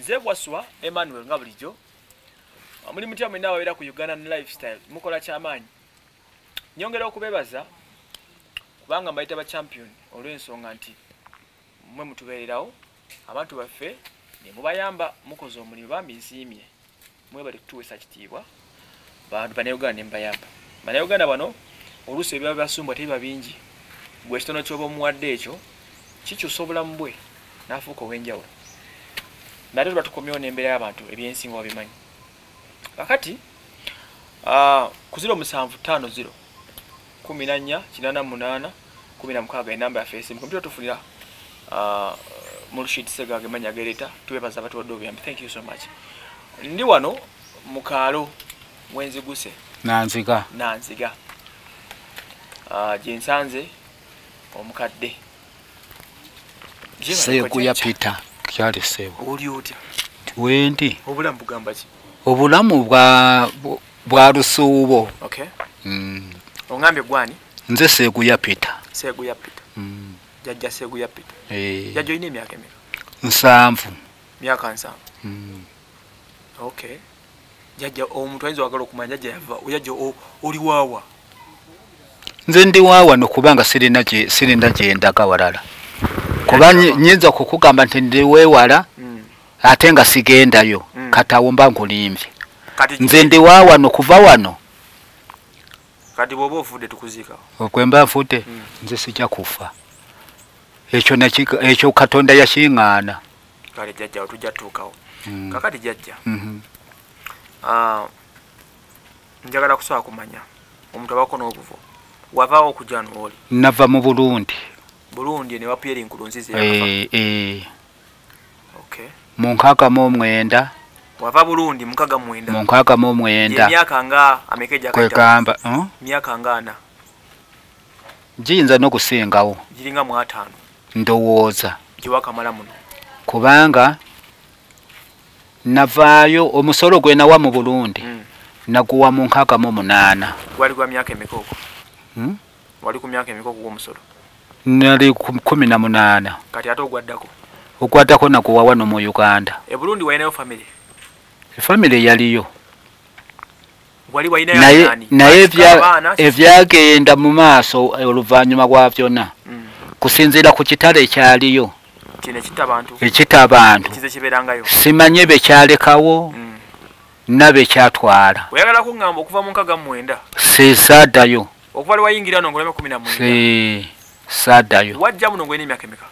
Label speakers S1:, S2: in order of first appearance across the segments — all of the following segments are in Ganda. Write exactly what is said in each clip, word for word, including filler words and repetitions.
S1: nze bwaswa Emmanuel nga bulijjo muli mutya mwena ababeera ku Ugandan lifestyle mukola kyamaanyi nyongera okubebaza kubanga mbayita ba champion olw'ensonga nti mwe mutubeererawo abantu baffe ne mubayamba mukoze omulimu bambi nsiimye mwe bali kutuwesa kitiibwa bantu Bannayuganda ne mbayamba Bannayuganda bano oluusi ebyaba basumbwa tebiba bingi gwe kitono ky'oba omuwadde ekyo kikyusa obulamu bwe n'afuuka ow'enjawulo nate tuba tukomyewo n'embeera y'abantu ebyensinga wabimanyi kakati uh, ku ziro musanvu ttaano ziro kumi na nnya kinaana munaana kumi na mukaaga enamba yaffe esimu kompyuta tufunira uh, mu Lushiti Segage manya gereta tubebaza batuwadde obuyambi. Thank you so much. Ndi wano mu kaalo mwenziguse
S2: nanziga
S1: nanziga uh, gye nsanze omukadde
S2: Seeguya Peter kyali sebo
S1: oli otya
S2: wendi
S1: obulamu bugamba ki
S2: obulamu bwa bwa lusuubo.
S1: Okay.
S2: Mm.
S1: Ongambye gwani
S2: nze Seeguya Peter
S1: Seeguya Peter
S2: mm.
S1: Jajja Seeguya Peter
S2: eh
S1: jajja ine emyaka emeka
S2: nsanvu
S1: myaka nsanvu
S2: mm.
S1: Okay. Jajja omuntu ayinza wagala okumanya jajja yava ojajja oli waawa
S2: nze ndi waawa nokubanga sirina gye sirina gye ndaga walala kuba nyinza kukugamba nti ndi weewala mm. ate nga sigendayo mm. katawo mba nkulimvye nze ndi waawa nokuva wano
S1: kati bwoba ofudde tukuzika
S2: okwemba nfudde mm. nze sijja kufa ekyo nakika ekyo Katonda yashiŋŋaana
S1: kale jajja otujja tuukawo mm. kakati jajja
S2: mm
S1: -hmm. ah njagala kusaba kumanya omuntu abako n'obuvo wavaawo okujja n'oli
S2: nava mu Burundi
S1: Burundi ne wapieri Nkurunziza
S2: yakafa eh eh
S1: okay
S2: mu nkaaga mu mwenda
S1: wava Burundi mukaga mwenda
S2: mu nkaaga mu mwenda
S1: emyaka nga amekeja kaita
S2: kwegamba huh?
S1: myaka ngana
S2: jinza n'okusingawo
S1: jiringa mu ataano
S2: ndowooza
S1: jiwaka mala muno
S2: kubanga navaayo omusolo gwe nawa mu Burundi mm. naguwa mu nkaaga mu munaana
S1: wali kwa myaka emikoko
S2: hmm?
S1: wali ku myaka emikoko gwo musolo
S2: nali kumi na munaana
S1: kati ate ogwaddako
S2: ogwaddako naguwa wano mu Uganda
S1: e Burundi walinayo family
S2: family yaliyo
S1: wali walinayo nani
S2: naye ebyagenda mu maaso oluvannyuma bwa byonna mm. kusinziira ku kitale ekyaliyo
S1: kine kita abantu
S2: ekita abantu
S1: kize kiberangayo
S2: simanye be kyalekawo mm. nabe kyatwala
S1: oyagala kungamba okuva mu nkaga mwenda
S2: sisaddayo
S1: okuva lwa yingira no ngoleme kumi na mwenda
S2: si saddayo
S1: wajja muno ngwene emyaka emeka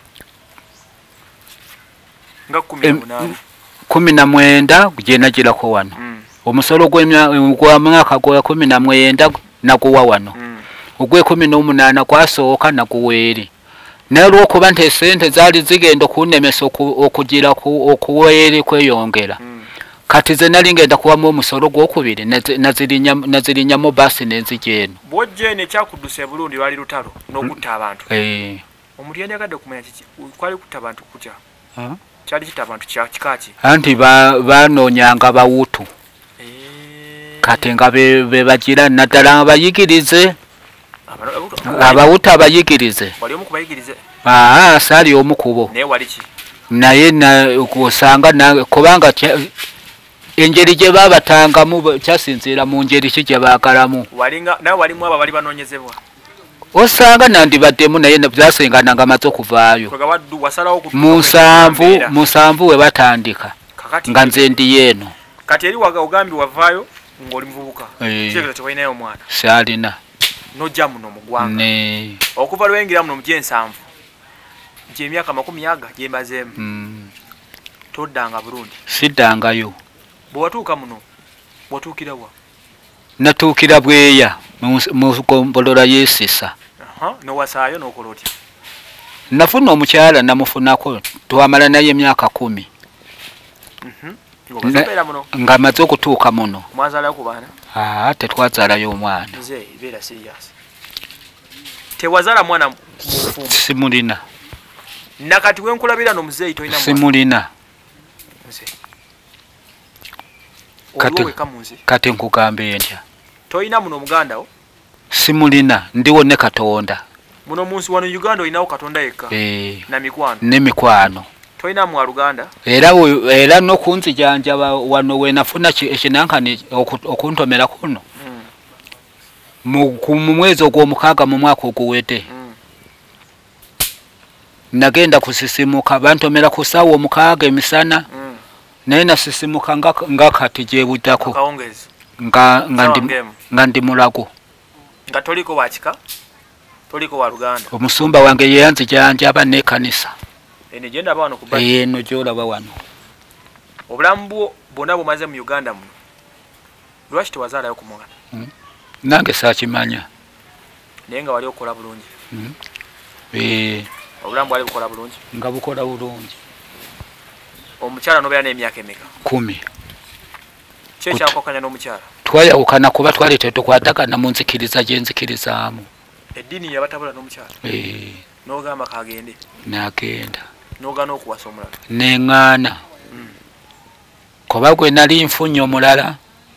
S1: nga kumi na munaana
S2: kumi na mwenda gye nagirako wano mm. omusolo gwa mwaka gwa kumi na mwenda naguwa wano mm. ogwe kumi n'omunaana gwasooka naguweeri naye olw'okuba nti esente zaali zigenda okunemesa okugira okuweeri kweyongera mm. kati ze nali ngenda kuwamu omusolo gw'okubiri nazirinyamu baasi n'enzija eno
S1: bw'ojja eno ekyakuddusa e Burundi lwali lutalo n'okutta abantu
S2: eh
S1: omuntu yanyagadde okumanya kiki kwali kutta abantu kutya kyali kita abantu kikaki
S2: anti banoonyanga bawutu kati nga be bagira naddala abayigirize abawutu abayigirize
S1: wali omu kubayigirize
S2: aa saali omu kubo
S1: naye wali ki
S2: naye kusanga kubanga engeri gye baabatangamu kyasinziira mu ngeri ki gye baakalamu
S1: naye walimu abo bali banoonyezebwa
S2: osanga nandibaddemu naye byasengana nga amaze okuvaayo musanvu musanvu we batandika nga nze ndi eno
S1: kati eri waga ogambi wavaayo ng'oli muvubuka kitegeeza tewalinayo omwana
S2: saalina
S1: nojja muno mu ggwanga okuva lwengira muno mu gyensanvu gy'emyaka makumi aga gye mbazeemu toddanga Burundi
S2: siddangayo
S1: bwe watuuka muno watuukira wa
S2: natuukira Bweya mu gombolola y'Esisa
S1: nowasaayo n'okola otya
S2: nafuna omukyala namufunako twamala naye emyaka kumi nga amaze okutuuka muno
S1: mwazaalayo ku baana
S2: aa tetwazaalayo omwana
S1: nze beera serious tewazaala mwana mufumbo
S2: simulina
S1: nakati wenkulabira no muzeeyi toyina mwana
S2: simulina
S1: kati
S2: kati nkugambe ntya
S1: toyina muno Muganda o
S2: simulina ndiwo ne Katonda
S1: muno munsi wano Uganda oyinawo Katonda yekka
S2: eh
S1: na mikwano
S2: ne mikwano
S1: toina mu Luganda
S2: era era no kunzijanjaba wano we nafuna ekinankani okuntomera kuno mm. mu kumwezi ogw'omukaaga mu mwaka oguwedde mm. nagenda kusisimuka bantomera ku ssaawa omukaaga emisana mm. naye nasisimuka nga, nga kati gyebudako nga, nga, ndi, nga ndi mulago
S1: nga toliko wakika toliko wa Luganda
S2: omusumba wange yeyanzijanjaba n'ekkanisa
S1: ene genda bano kubba
S2: eno gyolaba wano
S1: obulamu bwo bwonna bumaze mu Uganda muno lwaki tewazaalayo ku mwana
S2: mm. nange saakimanya
S1: naye nga wali okola bulungi
S2: mm. e...
S1: obulamu bwali bukola bulungi
S2: nga bukola bulungi
S1: omukyala nobeera n'emyaka emeka
S2: kumi
S1: ki ekyakokanya n'omukyala
S2: twayawukana kuba twali tetukwatagana mu nzikiriza gyenzikirizamu
S1: eddiini yabatabula n'omukyala
S2: e...
S1: n'ogamba kagende
S2: n'agenda
S1: n'ogaana okuwasa omulala
S2: neŋŋaana mm. kuba gwe nali nfunye omulala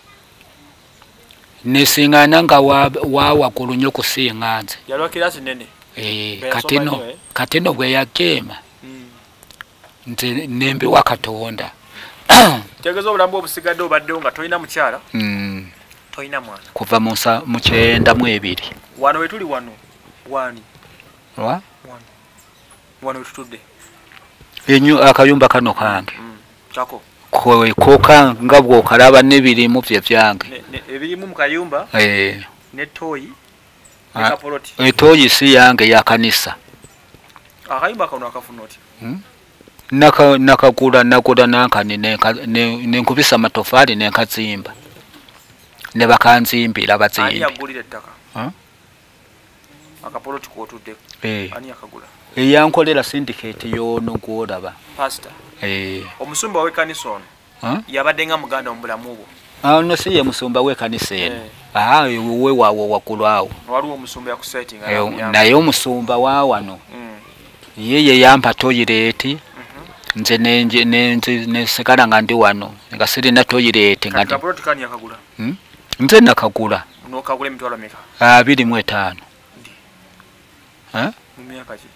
S2: nesiŋŋaana nga wawaggulu nnyo kusinga nze
S1: yalwa kirasi nene
S2: e, katino eh? katino bwe yajeema mm. nze nembiwa Katonda
S1: tegeeza obulamu obusigadde obaddewo nga tolina mukyala
S2: mm.
S1: tolina mwana
S2: kuva mu kyenda mu ebiri
S1: wano wetuli wano wani
S2: wa
S1: wano wano wetutudde
S2: enyu akayumba kano kange
S1: mm. kako
S2: koka nga bw'okalaba n'ebirimu bye byange
S1: ebirimu mu kayumba
S2: eh
S1: ne toyi ne kapoloti
S2: etoyi si yange ya kanisa
S1: akayumba kano akafuna oti
S2: hmm? naka nakagula nakula nankani nenkubisa matofali nenkazimba ne bakanzimbira bazimbi
S1: ani yagulira ettaka
S2: huh?
S1: akapoloti kwotudde
S2: eh
S1: ani yakagula
S2: eyankolera syndicate yono gwolaba
S1: pastor
S2: eh
S1: omusumba w'ekkanisa ono
S2: huh?
S1: yabadde nga muganda omubulamu bwo
S2: ah no si ye musumba w'ekkanisa eno eh. ah we wawo wakulwawo
S1: waliwo omusumba yakusetinga
S2: eh, naye omusumba wa wano mm. yeye yampa toyireti mm-hmm. nze nenje nenze nesigala nga ndi wano nga sirina toyireti nga ndi
S1: kapoloti kani yakagula
S2: hmm? nze nakagula
S1: n'okagula emitwalo meka
S2: abiri mu etaano ha
S1: mu myaka ki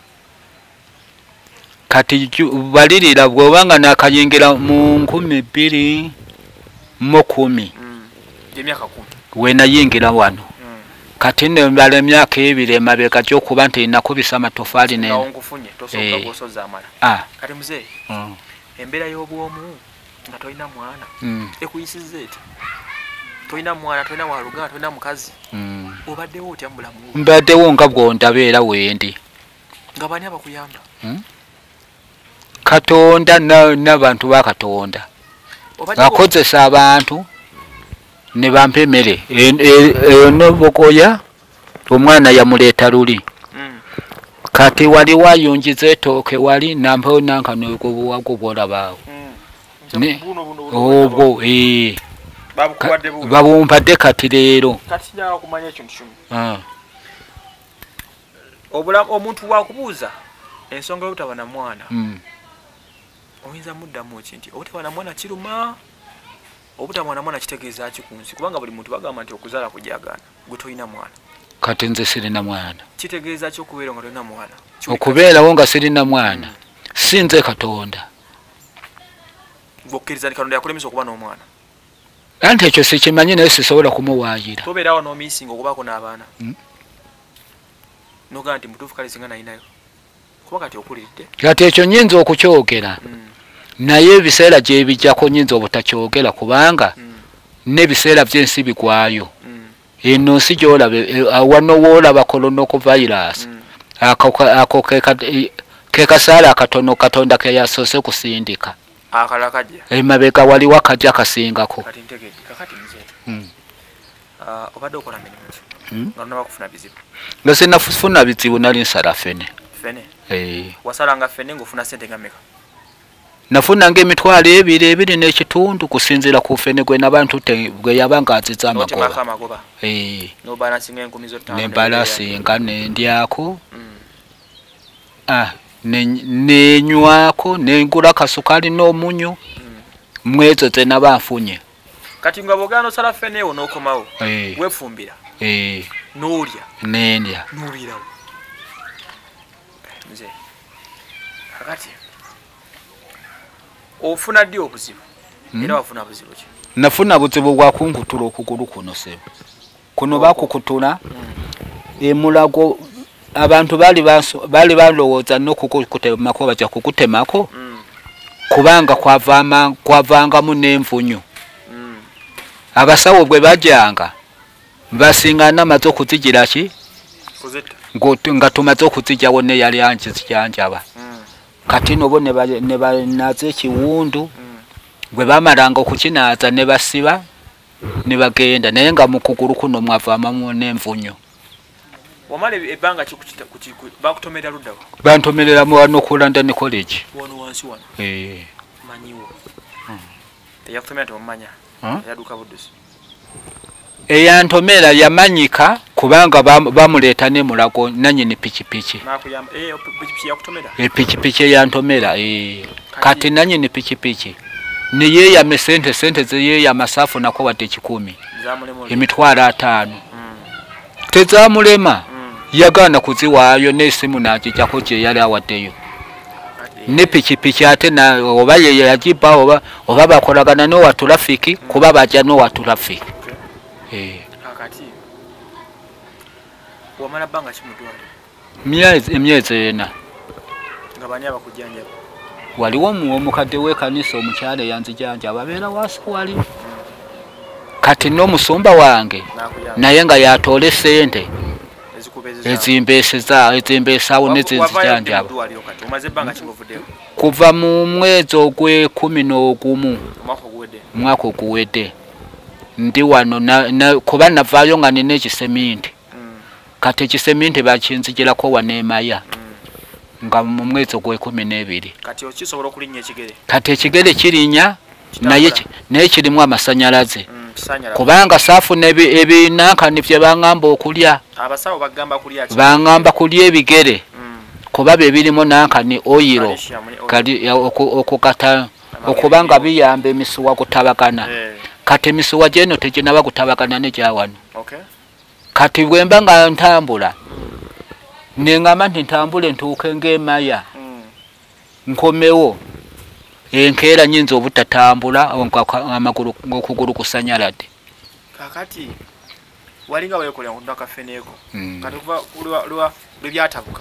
S2: kati balirira bw'obanga nakayingira mu nkumi bbiri mu kumi
S1: mm. emyaka kumi
S2: we nayingira wano mm. kati nembala emyaka ebiri emabega gy'okuba nti nakubisa amatofaali ne
S1: onkufunye tosooka gwosoza amala
S2: ah.
S1: kati muzeeyi mm. embeera y'obwomu nga tolina mwana mm. ekuyisiza eti tolina mwana tolina wa Luganda tolina mukazi mm. obaddewo otya mu bulamu
S2: mbaddewo nga bw'ondabeera wendi
S1: nga bani abakuyamba
S2: mm? Katonda n'abantu ba Katonda akozesa abantu ne bampa emmere eyo nobokoya omwana yamuleeta luli mm. kati wali wayungiza etooke wali nampewo nankano obuwago bwolabaawo mm. obwo ee babumpadde kati leero
S1: omuntu wakubuuza ensonga y'obutaba na mwana mm. oyinza muddamu ki nti obutaba na mwana kiruma obutaba na mwana kitegeeza ki ku nsi kubanga buli muntu bagamba nti okuzaala kujagaana gwe tolina mwana
S2: kati nze sirina mwana
S1: kitegeeza ki okubeera nga tolina mwana
S2: okubeerawo nga sirina mwana mm. si nze Katonda
S1: gwokkiriza nti Katonda yakulemesa okuba n'omwana
S2: anti ekyo sikimanyi naye sisobola kumuwaayira
S1: tobeerawo n'omiisinga okubaako n'abaana mm. nogamba nti mutuufu kale singa nayinayo kuba kati okuliridde kati
S2: ekyo nnyinza okukyogera mm. naye ebiseera gye bijjako nnyinza obutakyogera kubanga mm. n'ebiseera by'ensi bigwayo mm. eno nsi gy'olabe wano woolaba coronavirus mm. ako ke kasaala akatono Katonda ke yasoose kusindika
S1: akala kajja
S2: emabega waliwo akajja kasingako
S1: kati ntegedde kakati nze mm. uh, obadde okola mirimu ki mm. nga naba kufuna bizibu
S2: nga sinafuna bizibu nali nsala fene
S1: fene
S2: eh
S1: wasalanga fene ngofuna sente nga meka
S2: nafuna ng'emitwalo ebiri ebiri n'ekitundu kusinziira ku fene gwe n'abantu gwe yabanga aziza amagoba eh
S1: no balance ng'enkumi z'ottaano
S2: ne balance nga nendyako mm. ah nenywako nengula kasukali n'omunyu mm. mwezo ze nabafunye
S1: kati nga bogano sala fene ewo n'okomawo
S2: eh
S1: wefumbira
S2: eh
S1: n'olya
S2: nendya
S1: n'olirawo nze kakati ofuna ddi obuzibu era wafuna buzibu ki?
S2: Nafuna buzibu bwa kunkutula okugulu kuno sebo kuno bakukutula emulago abantu bali baso bali balowooza n'okukutemako baja kukutemako kubanga kwavama kwavangamu n'envunyu abasawo bwe bajanga basingana amaze okuzigira ki nga tumaze okuzijawo ne yali anji zijanjaba kati nobo ne banaze ekiwundu bwe bamalanga okukinaaza ne basiba ne bagenda naye nga mu kugulu kuno mwavamamu n'envunyu.
S1: Wamale ebanga kikuchita bakutomera luddawa
S2: bantomerera mu wano ku London College
S1: wano wansi wano
S2: eh
S1: manyiwo yakutomera tomanya yaduka buddusi
S2: eyantomera yamanyika kubanga bamuleeta ne mulago nanyini pikipiki
S1: nakuyamba eh pikipiki yakutomera
S2: e pikipiki yantomera eh kati nanyini pikipiki niye ya mesente sente ze ya masafu nako wate kikumi emitwala atano tezamulema yagana kuziwayo n'esimu nakijako kye yali awaddeyo ne pikipiki ate na oba ye yajiba oba oba bakolagana no wa traffic kuba baja no wa traffic eh
S1: akati wamala banga kimutwale
S2: myezi emyezi ena
S1: ngabanya bakujanja
S2: waliwo mu omukadde we kanisa omukyale yanzijanja babeera waswali kati no musumba wange naye nga yatole sente ezimbeseza ezimbesawo nezizijanja kuva mu mwezi ogwe kumi n'ogumu mwaka oguwedde ndi wano na kuba navaayo nga nina ekiseminti kati ekiseminti bakinzijirako waneemaya nga mu mwezi ogwe kumi n'ebiri
S1: kati okisobola okulinnya ekigere
S2: kati ekigere kirinya naye naye kirimu amasanyalaze kubanga safu nebi ebinankani bye bangamba okulya
S1: abasawo bagamba kulya ki
S2: bangamba kulya ebigere kuba bye birimo nankani oyiro kali okukata okubanga biyambe emisuwa kutabakana kati emisuwa jeno teginaba kutabakana ne jawano
S1: okay
S2: kati bwemba nga ntambula nengamba nti ntambule ntuuke ng'emaya nkomewo enkeera nyinza obutatambula amagulu ng'okugulu kusanyalade
S1: kakati walinga weekolera ndaka feneeko kati kuva lwa byatabuka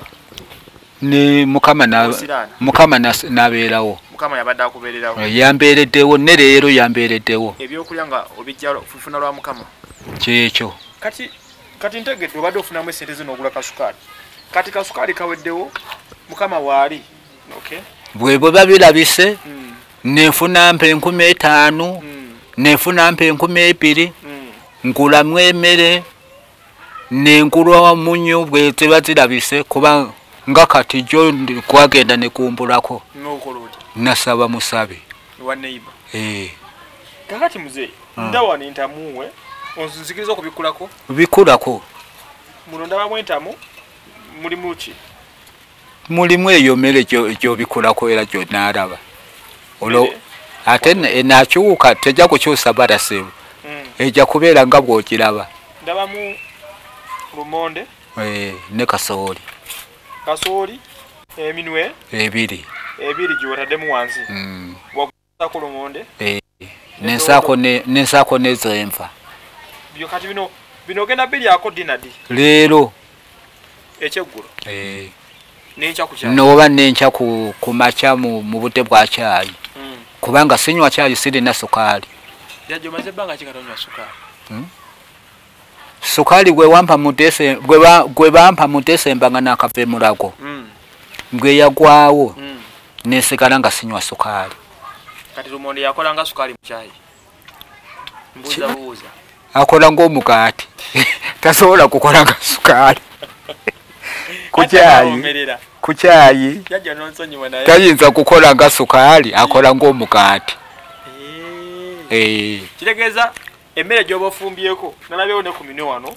S2: ne mukama na mukama nabeerawo
S1: mukama yabadde akubeererawo
S2: yambeereddewo ne leero yambeereddewo
S1: ebyokulya nga obijja fufuna lwa mukama
S2: kyekyo
S1: kati kati ntegedde obadde ofunamu esente zino ogula kasukaali kati kasukaali kaweddewo mukama waali okay
S2: bwe bwe birabise mm. nefuna mpe enkumi etaano mm. nefuna mpe enkumi ebiri mm. nkulamu emmere nengulwa munyu bwe teba zirabise kuba nga kati jo kwagenda ne kumbulako
S1: n'okolodi
S2: nasaba musabe
S1: wa neighbor
S2: eh
S1: kakati muzee mm. ndawa nintamuwe onzikiriza okubikulako
S2: bikulako
S1: muno ndaba mwentamu muli muki
S2: mulimu eyo mere gyo bikulako era gyo naraba olo ate enakyuka tejja kukyusa barasebo mm. ejja kubeera nga bw'okiraba
S1: ndaba mu lumonde
S2: eh ne kasooli
S1: kasooli eminwe
S2: ebiri
S1: ebiri gy'otaddemu wansi
S2: mm.
S1: wakusako lumonde
S2: eh nensako ne nensako nezenva
S1: byo kati bino bino genda biri ako dinadi
S2: leero
S1: ekyeggulo
S2: eh
S1: nencha ku chai
S2: noba nencha ku kumacha mu bute bwa chai mm. kubanga sinywa chai siri na sukali
S1: yajo maze banga chikatonywa sukali
S2: mm? sukali gwe wampa mutese gwe ba gwe bampa mutese mbanga na kafe mulago mm. gwe yagwawo mm. nesikala nga sinywa sukali
S1: kati lumonde yakola nga sukali mu chai mbuza buza
S2: akola ngo mukati tasobola kukola nga sukali kuchayi kuchayi
S1: yaja nonsonyiwa naye
S2: tayinza kukola nga sukali akola ngo mukati
S1: eh eh kitegeza emmere gyoba ofumbyeko nalabyewo ne ku minwe wano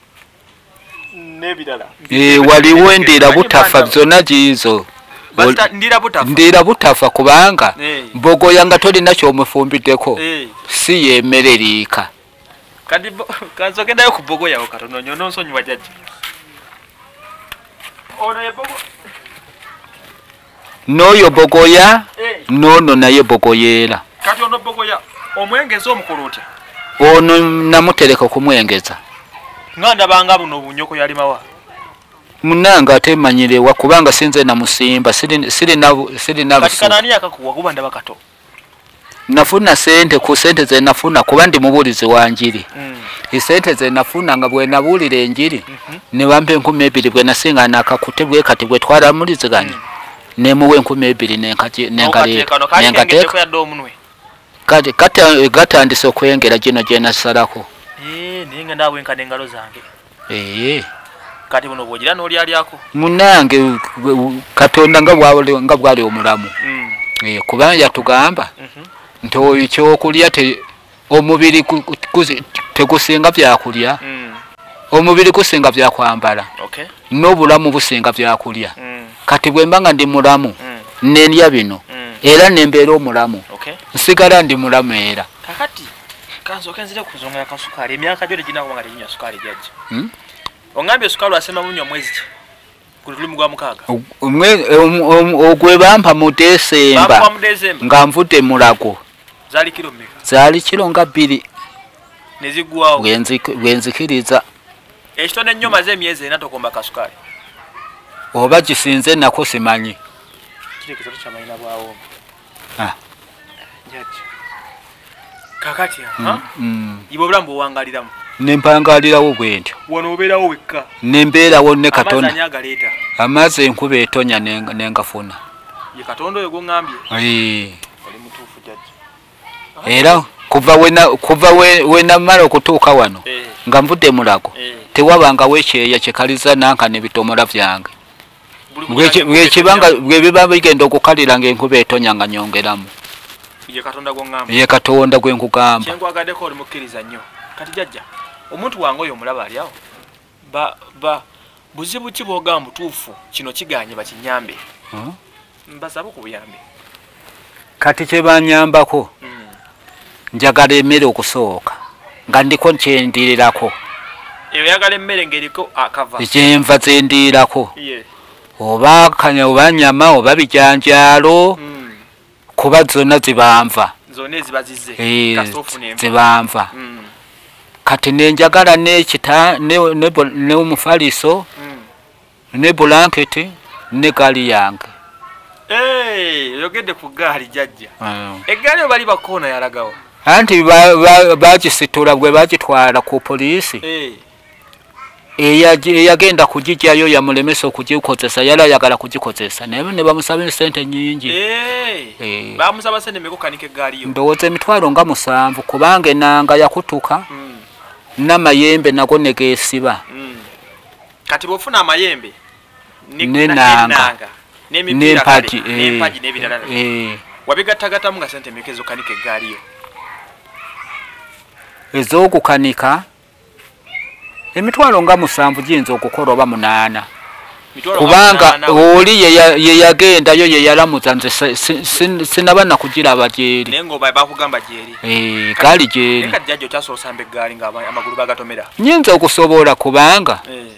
S1: nebirala
S2: eh waliwo endira butafa zona jizo
S1: ndira butafa
S2: ndira butafa kubanga mbogo yanga toli nakyo omufumbideko si yemmere liika
S1: kadi kanzogendayo ku bogo yawo katono nyo nonsonyiwa jaji ono yebogo
S2: noyo bogoya
S1: eh
S2: nono naye bogoyera
S1: kati ono bogoya omwengeza omukuluta
S2: ono namutereka kumwengeza
S1: nganda banga buno bunyoko yali mawa
S2: munanga atemanyirewa kubanga sinze na musimba siri siri na siri na
S1: kati kanani akakuwa kuba ndabakato
S2: nafuna sente ku sente ze nafuna kuba ndi mubulizi wanjiri mm. isente ze nafuna nga bwe nabulire enjiri mm -hmm. ne bampe enkumi ebiri bwe nasinga nakakutebwe kati bwe twala muliziganye mm. ne muwe enkumi ebiri nenkati nenkale nenkateka kati kati gatandise okwengera gino gye nasalako
S1: eh ninga ndawe nkane engalo zange
S2: eh
S1: kati buno bwogira n'oli alyako
S2: munange katonda nga bwali nga bwali omulamu mm. eh kubanja tugamba mm -hmm. nto ekyo kulya te omubiri tegusinga byakulya mm. omubiri kusinga byakwambala
S1: okay
S2: n'obulamu businga byakulya
S1: mm.
S2: kati bwe mbanga ndi mulamu mm. nendya bino mm. era nembeera omulamu
S1: okay
S2: nsigala ndi mulamu era
S1: kakati kanzo kenzire kuzonga yakasukali emyaka gyole gina kubanga teginywa sukali gyajja hmm? ongambye sukali asema munywa mwezi ki kuli mugwa mukaga ogwe bampa mu Desemba nga nvudde mulago zali kilo mmeka
S2: zali kilo nga bbiri
S1: nezigwawo
S2: bwenzikiriza
S1: ekitone nnyo maze emyezi ena tokomba kasukali
S2: oba gisinze nako simanyi
S1: kirekezo kyamayina bwawo
S2: ah
S1: jaji kakati ha mm. ibo blambo wangaliramu
S2: nempangalirawo bwentyo
S1: wono obeerawo wekka
S2: nembeerawo ne Katonda
S1: amazi agaleeta
S2: amazi enkuba etonya nengafuna
S1: ye Katonda oyo gongambye
S2: ee
S1: oli mutuufu jaji
S2: era kuva wena kuva wena mara okutuuka wano
S1: e.
S2: nga nvudde mulago e. tewabanga wekyeya kyekaliza nanka nebitomola byange bwekibanga bwebiba bigenda okukalira ng'enkuba etonya nga nyongeramu
S1: ye Katonda gongambye
S2: ye Katonda gwe nkugamba
S1: kyenkwagadeko oli mukkiriza nnyo kati jajja omuntu wange oyo omulaba ali awo ba ba buzibu ki bwogamba mutuufu kino kiganye bakinyambe hmm? mbasaba okubuyambe
S2: kati kyebanyambako mm. njagala emmere okusooka nga ndiko nkyendirirako
S1: eyo yagala emmere ng'eriko akava
S2: ekyenva zendirirako
S1: yeah.
S2: oba kanya oba nyama oba bijanjaalo mm. kuba zonna zibanva
S1: zonna ezibazize
S2: e,
S1: kasoofu n'enva
S2: zibanva mm. kati nenjagala n'ekita ne ne omufaliso mm. ne blanketi ne gali yange
S1: eh yogede ku gali jajja mm. egali bali bakona yalagawo
S2: anti bakisitura bwe bakitwala ku polisi
S1: eh
S2: eyagenda kugijjayo yamulemesa okugikozesa yala yagala kugikozesa naye ne bamusaba sente nyingi
S1: eh bamusaba sente mekokanike gali yo
S2: ndowooza emitwalo nga musanvu kubanga enanga yakutuka mm. namayembe nago negesiba
S1: mm. kati bofuna amayembe
S2: nenanga
S1: n'empaji n'empaji n'ebirala eh wabigatagata mu sente mekezo kanike gali yo
S2: ezokukanika emitwalo nga musanvu jinza okukola oba munaana kubanga oli ye yagenda yo ye yalamuza nze sinaba nakugiraba gyeri
S1: nengo bakugamba gyeri
S2: eh gali gyeri
S1: kati jajjo kyasobola sambe gali nga amagulu bagatomera
S2: nyinza okusobola kubanga eh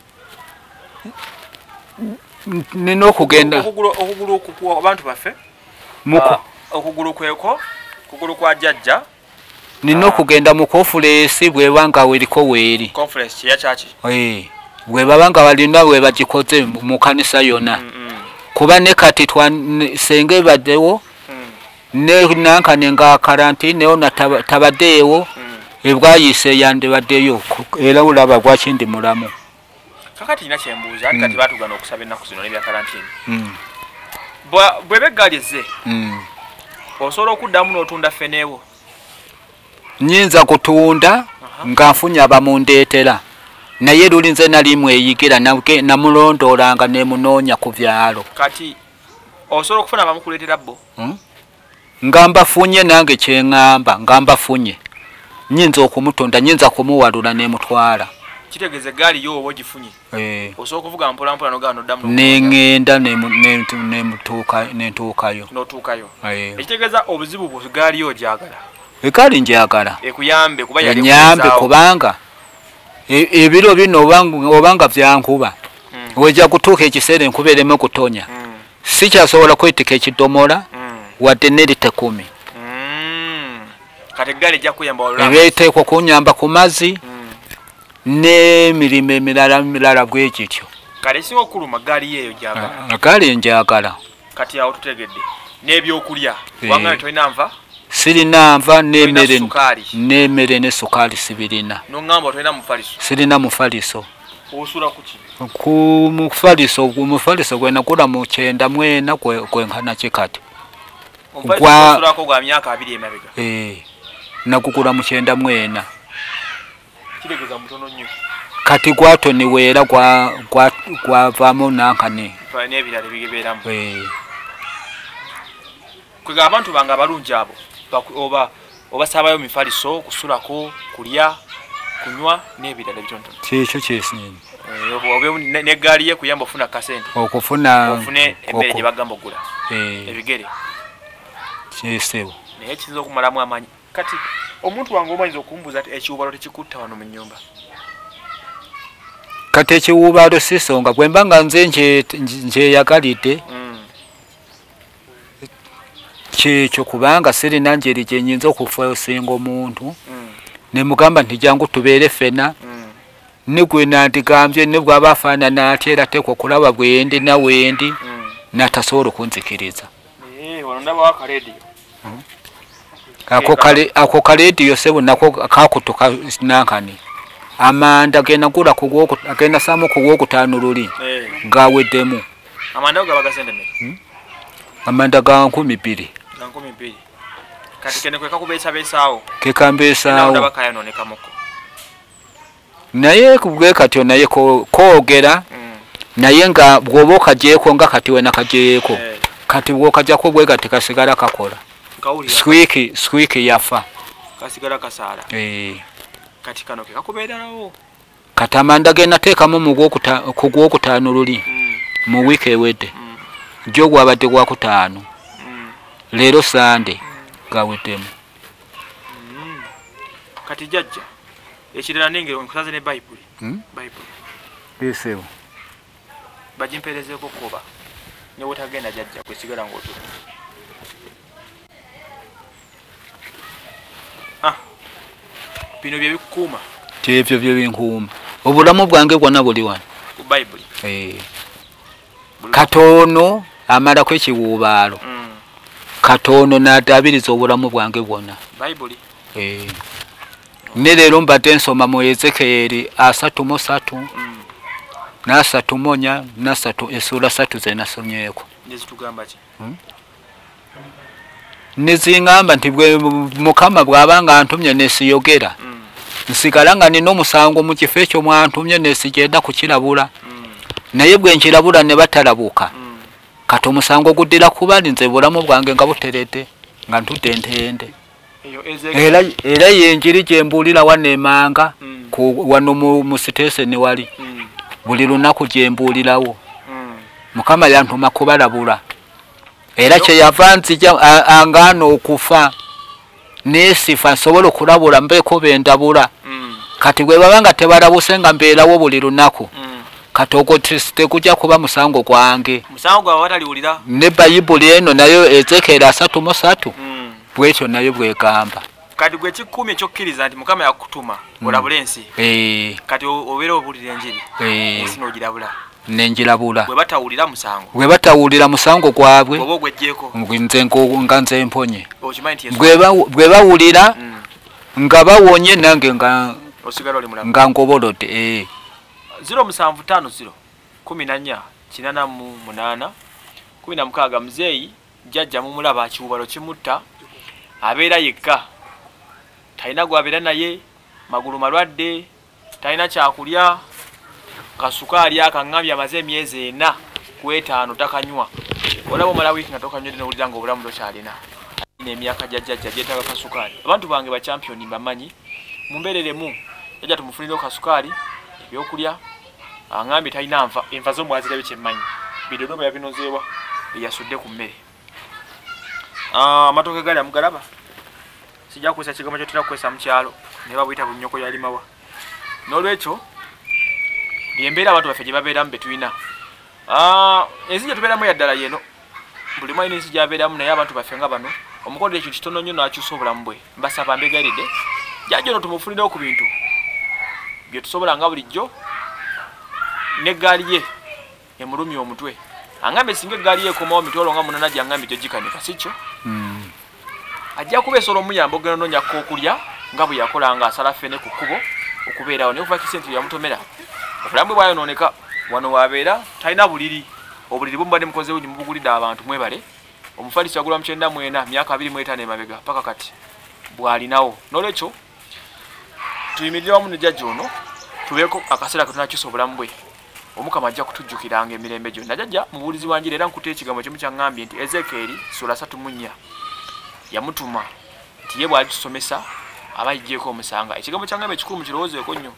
S2: nino okugenda
S1: okugulu okugulu okukwa abantu baffe muko okugulu kweko okugulu kwa jajja
S2: nino okugenda mu conference bwe banga weriko weri
S1: conference ya chachi
S2: eh bwe babanga balina bwe bagikoze mu kanisa yona mm -mm. kuba ne kati twa senge baddewo mm. ne nanka nenga quarantine ona tabadewo mm. ebwayise yande baddeyo era ulaba gwakindi mulamu
S1: kakati ina kyembuza mm. kati batugana okusaba ennaku zino ne bya quarantine mm. bwe begalize mm. osobola okuddamu n'otunda feneewo nyinza kutunda uh -huh. nga nfunya abamundeetera naye lulinze nalimu eyigira namulondolanga ne munonya ku byalo kati osobola okufuna abamukuleetera bo hmm? nga mbafunye nange kyeŋŋamba nga mbafunye nyinza okumutunda nyinza kumuwalula ne mutwala kitegeze gaali yo obo gifunye eh osobola kuvuga mpola mpola no gano damu nengenda ne ne mutuuka ne ntuukayo no tuukayo eh kitegeza obuzibu bwo gaali yo jagala ekali njagala ekuyambe kuba yali nyambe kubanga ebiro bino obanga byankuba mm. weja kutuuka ekiseera enkuba ereme kutonya mm. si kyasobola kwetika ekidomola mm.
S2: wadde ne lita kumi.
S1: Mm. Kati eggaali ejja kuyamba olulamba.
S2: Ebeeteekwa kunyamba ku mazzi mm. n'emirimu emirala mirala bwe gityo.
S1: Kale singa okuluma gaali yeeyo gyagala.
S2: Gaali njagala.
S1: Kati awo tutegedde. N'ebyokulya. E. Wanga tolina nva?
S2: Sirina nva n'emmere n'emmere ne sukaali sibirina.
S1: N'oŋŋamba tolina mufaliso? Sirina mufaliso. Osula ku ki?
S2: Ku mufaliso, ku mufaliso gwe nakula mu kyenda mwena kwenkana kikati.
S1: Omufaliso osulako gwa myaka abiri emabega?
S2: Eh. Nakukula mu kyenda mwena.
S1: Kiregeza mutono nnyo.
S2: Kati gwatoniweera gwavaamu nankani.
S1: N'ebirala ebibeeramu.
S2: Eh.
S1: Kwega abantu bange abalungi abo oba obasaabayo mifaliso kusulako kulya kunywa n'ebirala bitonotono.
S2: Kyekyo kyesinye.
S1: Obe n'eggaali ye kuyamba ofuna kasente.
S2: Okufuna
S1: ofune emmere gye bagamba ogula. Ebigere.
S2: Kyesebo.
S1: Naye kiyinza okumalamu amaanyi. Kati omuntu wange omayinza okumbuuza ati ekiwubaalo tekikutta wano mu nnyumba.
S2: Kati ekiwubaalo sisonga bwe mba nga nze nkyeyagalidde kyekyo kubanga sirina njeri gye nnyinza okufuusinga omuntu ne mugamba nti jangu tubeere ffena ne gwe nandigambye ne bw'aba afaanana atya era teekwa okulaba bwendi na wendi n'atasobola okunzikiriza. Ako kaleediyo sebo nako kakutuka nankani amanda genagula agenda saamu ku gwokutaano luli gaweddemu.
S1: Amanda gaba gasente mmeka?
S2: Amanda ga nkumi bbiri.
S1: Nkumi bbiri. Kati kene kweka kubeesa beesaawo?
S2: Kekambeesaawo.
S1: Ndaba kayonoonekamuko.
S2: Naye kubwe kati naye koogera naye nga bw'oba okagyeko nga kati wena kagyeko kati bw'okajjako bwe gati kasigala kakola. Squeaky squeaky yafa.
S1: Kasigala kasaala.
S2: Eh.
S1: Kati kano ke kakubeeralawo.
S2: Kati amanda ge nateekamu mu gwokutaano luli mu wiiki ewedde. Jjo gwabadde gwakutaano. Leero Sande gaweddemu.
S1: Kati jjajja ekirala nengero nkusaze ne Bayibuli. Bayibuli.
S2: Yesewo.
S1: Bajimperezeeko kuba ne wotagenda jjajja kwesigala ng'otula. Ah. Bino bye bikuuma.
S2: Kyebyo bye binkuuma. Obulamu bwange bwonna buli wano.
S1: Ku Bayibuli.
S2: Eh. Katono amalako ekiwuubaalo. Katono n'addaabiriza obulamu bwange bwonna.
S1: Bayibuli.
S2: Eh. Ne leero mbadde nsoma mu Ezekeeri asatu mu ssatu n'asatu mu nnya n'asatu essuula ssatu ze nasomyeko.
S1: Nezitugamba ki?
S2: Nezingamba nti bwe Mukama bw'abanga antumye nesiyogera nsigala nga nina omusango mu kifo ekyo mwantumye nesigenda kukirabula naye bwe nkirabula ne batalabuka kati omusango guddira kuba nze bulamu bwange nga buteredde nga ntudde ntende. Era era yenjiri gye mbuulira wano emanga wano mu siteeseni wali buli lunaku gye mbuulirawo Mukama yantuma kubalabula. Era kyeyava nzija angaana okufa nesifa nsobola okulabula mbeeko bendabula kati bwe baba nga tebalabuse nga mbeerawo buli lunaku kati ogwo tekujja kuba musango gwange.
S1: Musango gwawe wataliwulira?
S2: Ne Bayibuli eno nayo Ezekeeri asatu mu ssatu bwetyo nayo bwegamba.
S1: Kati gwe kikumi ekyokkiriza nti Mukama yakutuma olabula ensi. Kati obeera obulira enjiri ensi n'ogirabula. Nenjirabula. Bwe batawulira musango.
S2: Bwe batawulira musango gwabwe.
S1: Oba ogwejjeeko.
S2: Nze nga nze mponye.
S1: Okimanyi nti
S2: bwe bawulira nga bawonye nange nga
S1: osigala oli mulamu.
S2: Nga ngobolodde. Eh.
S1: zero musanvu ttaano zero kumi na nnya kinana mu munaana kumi na mukaaga muzeeyi jjajja mumulaba akiwubalo kimutta abeera yekka talina gwabeera naye magulu malwadde talina kyakulya kasukaali akaŋŋambye amaze emyezi ena ku etaano takanywa olaba omala wiiki nga tokanywedde nowulira nga obulamu tokyalina alina emyaka jjajjajja gyetaaga kasukaali. Abantu bange ba champion mbamanyi mumbeereremu jjajja tumufunire kasukaali ebyokulya aŋŋambye talina nva enva z'omwazirabe kyemmanyi bidodo bwe yabinozeewa yasudde ku mmere. Amatooke gali amugalaba sijja kukwesa kigambo kyotera kukwesa mu kyalo ne babuyita bunnyoko yalimawa n'olwekyo byembeera abantu baffe gye babeeramu be tulina ensi gye tubeeramu yaddala yeno buli mwa inisi jabeeramu naye abantu baffe nga bano omukodde ekintu kitono nnyo n'akyusa obulamu bwe mbasaba mbegayiridde jjajja ono tumufunire ku bintu bye tusobola nga bulijjo n'eggaali ye emulumya omutwe angambe singa eggaali ye ekomawo mitwalo nga munana gyangambe gyo gikanika si kyo ajja kuba esobola omuyamba ogenda noonya kookulya nga bwe yakola nga asala ffene ku kkubo okubeerawo naye okuva kisente yamutomera obulamu bwe bwayonooneka wano wabeera talina buliri obuliri bumubadde mukoze bungi mubugulidde abantu mwebale omufalisi yagula mu kyenda mwena myaka abiri mu etaano emabega paka kati bw'alinawo n'olwekyo tuyimirire wamu ne jjajja ono tubeeko akaseera katonakyusa obulamu bwe omukama ajja kutujjukiranga emirembe gyonna jjajja mubuulizi wanjira era nkuta ekigambo kimu kyaŋŋambye nti ezekeeri sula asatu mu nnya yamutuma nti ye bw'alitusomesa aba yigyeko omusanga ekigambo kyaŋŋambye ekikulu mukirowoozeeko nnyo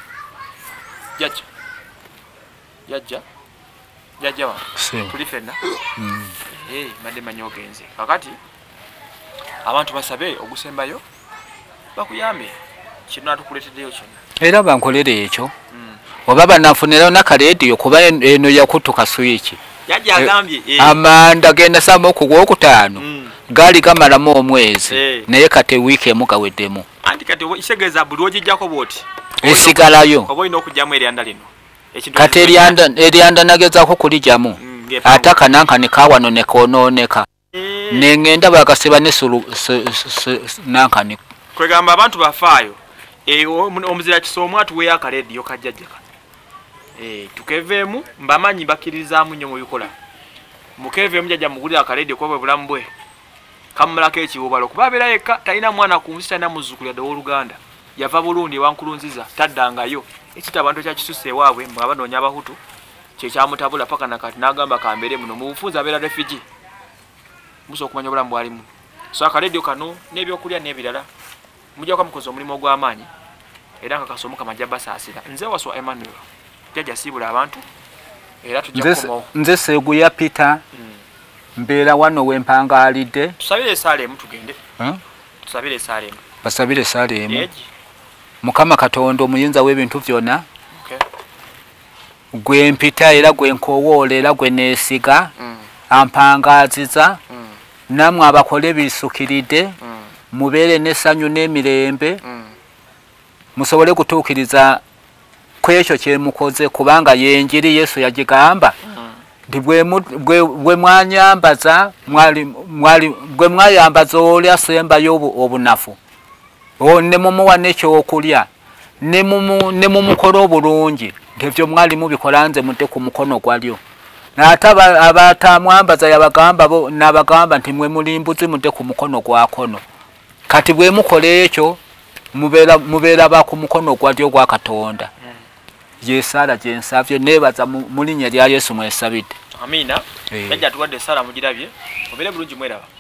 S1: jjajja jjajja jjajja wa tuli ffenna madde manyi ogenze kakati abantu basabe ogusembayo bakuyambe kino atukuleeteddeyo kyonna
S2: era bankolere ekyo oba banafunirayo nakaleediyo kuba eno yakutuka swiki
S1: jjajja agambye
S2: amanda genda samba okugwokutaano gaali gamalamu omwezi naye kati wiiki emu gaweddemu
S1: anti kati kitegeeza buli ogijjako bwoti
S2: esigalayo
S1: oba olina okugyamu eryanda lino
S2: kati eryanda nagezaako kuligyamu ate akanankani kawano nekonooneka neŋŋenda bagasiba ne nankani
S1: kwegamba abantu bafaayo omuzira kisoomu atuweeyo akaleediyo kajjajjaka tukeveemu mbamanyi bakkirizaamu nnyo mubikola mukeveemu jjajja mugulira akaleediyo kuba bwe bulamu bwe kamumalako ekiwubalo kuba abeera yekka talina mwana ku nsi talina muzzukulu yadde ow'oluganda yava bulundi ewankulunziza taddangayo ekita abantu ekyakisusa ewaabwe mwe abanoonya abahutu kyekyamutabula paka nakati n'agamba kambeere muno mu bufunzi abeera refugee musa okumanya obulamu bwalimu so akaleediyo kano n'ebyokulya n'ebirala mujjako mukozi omulimu ogw'amaanyi era nga kasomo kamajja basaasira nze waswa Emmanuel jjajja siibula abantu era tujja kukomawo
S2: nze seegu ya Peter mbeera wano wempangaalidde
S1: tusabire esaaleemu tugende tusabire esaaleemu
S2: basabire esaaleemu Mukama Katonda omuyinza w'ebintu byonna gwe mpita era gwe nkowoola era gwe neesiga ampangaaziza nammwe abakole biisukiridde mubeere n'essanyu n'emirembe musobole kutuukiriza ku ekyo kye mukoze kubanga y'enjiri Yesu yagigamba nti bwe mwanyambaza bwe mwayambaza oli asembayo obunafu ne mumuwa n'ekyokulya ne mumukola obulungi ebyo mwali mubikola nze mudde ku mukono gwalyo ate abatamwambaza yabagamba n'abagamba nti mwe mulimbuzi mudde ku mukono gwa kono kati bwe mukola ekyo mubeera ba ku mukono gwalyo gwa Katonda yesaala gye nsabye neebaza mu linnya lya Yesu mwesabidde
S1: amiina jjajja tuwadde esaala mugirabye obeere bulungi mweraba